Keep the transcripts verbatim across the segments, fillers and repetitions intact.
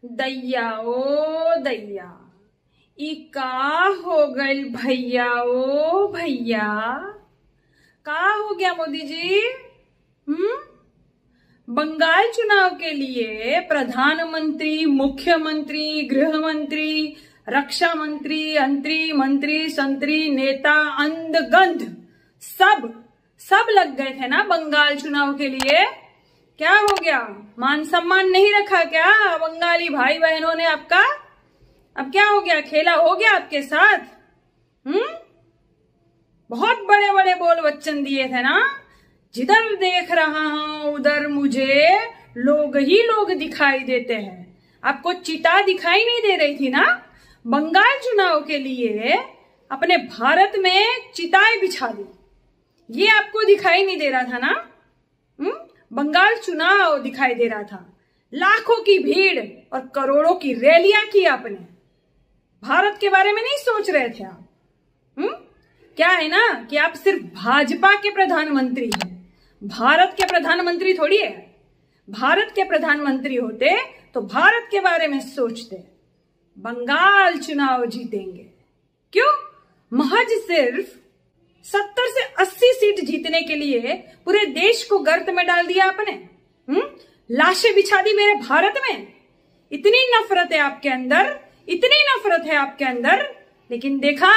दैया ओ दैया, ई का हो गइल भैया ओ भैया, का हो गया मोदी जी? हम्म बंगाल चुनाव के लिए प्रधानमंत्री, मुख्यमंत्री, गृह मंत्री, रक्षा मंत्री, अंतरी, मंत्री, संतरी, नेता, अंध गंध सब सब लग गए थे ना बंगाल चुनाव के लिए। क्या हो गया? मान सम्मान नहीं रखा क्या बंगाली भाई बहनों ने आपका? अब क्या हो गया? खेला हो गया आपके साथ? हम्म बहुत बड़े बड़े बोल वचन दिए थे ना, जिधर देख रहा हूं उधर मुझे लोग ही लोग दिखाई देते हैं। आपको चिता दिखाई नहीं दे रही थी ना? बंगाल चुनाव के लिए अपने भारत में चिताएं बिछा दी, ये आपको दिखाई नहीं दे रहा था ना? हम्म बंगाल चुनाव दिखाई दे रहा था, लाखों की भीड़ और करोड़ों की रैलियां की आपने। भारत के बारे में नहीं सोच रहे थे आप? हम्म क्या है ना कि आप सिर्फ भाजपा के प्रधानमंत्री हैं, भारत के प्रधानमंत्री थोड़ी है। भारत के प्रधानमंत्री होते तो भारत के बारे में सोचते। बंगाल चुनाव जीतेंगे क्यों? महज सिर्फ सत्तर से अस्सी सीट जीतने के लिए पूरे देश को गर्त में डाल दिया आपने। हम्म लाशें बिछा दी मेरे भारत में। इतनी नफरत है आपके अंदर, इतनी नफरत है आपके अंदर, लेकिन देखा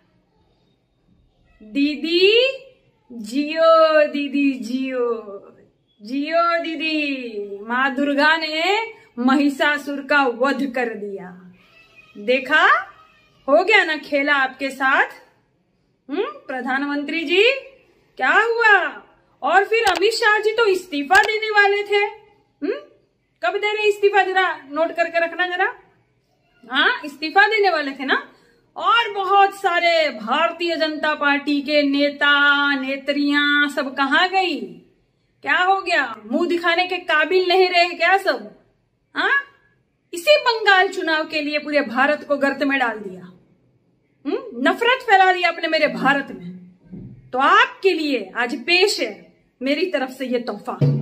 दीदी जियो, दीदी जियो, जियो दीदी। माँ दुर्गा ने महिषासुर का वध कर दिया। देखा हो गया ना खेला आपके साथ? हम्म प्रधानमंत्री जी क्या हुआ? और फिर अमित शाह जी तो इस्तीफा देने वाले थे। हम्म कब दे रहे इस्तीफा? जरा नोट करके रखना जरा। हाँ इस्तीफा देने वाले थे ना। और बहुत सारे भारतीय जनता पार्टी के नेता नेत्रियां सब कहाँ गई? क्या हो गया? मुंह दिखाने के काबिल नहीं रहे क्या सब? हाँ इसी बंगाल चुनाव के लिए पूरे भारत को गर्त में डाल दिया। हम्म नफरत फैला दी आपने मेरे भारत में। तो आपके लिए आज पेश है मेरी तरफ से ये तोहफा।